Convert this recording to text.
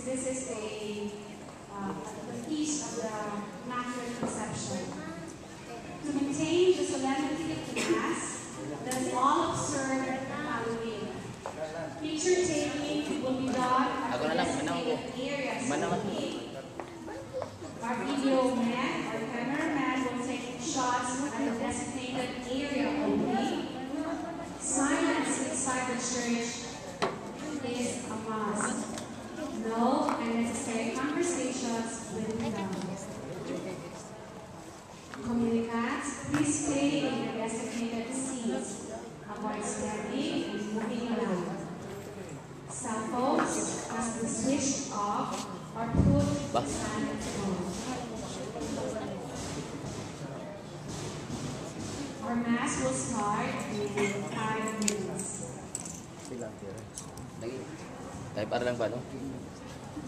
this is the feast of the Immaculate Conception. To maintain the solemnity of the Mass, let us all observe the following. Picture taking will be done at the designated areas. Our video man or cameraman will take shots at the designated area only. Silence inside the church is a must. No unnecessary conversations will be done. Communicants, please stay in the designated seats. Avoid standing and moving around. Cell phones must be switched off or put in silent mode. Our Mass will start in 5 minutes. Type R lang ba, no?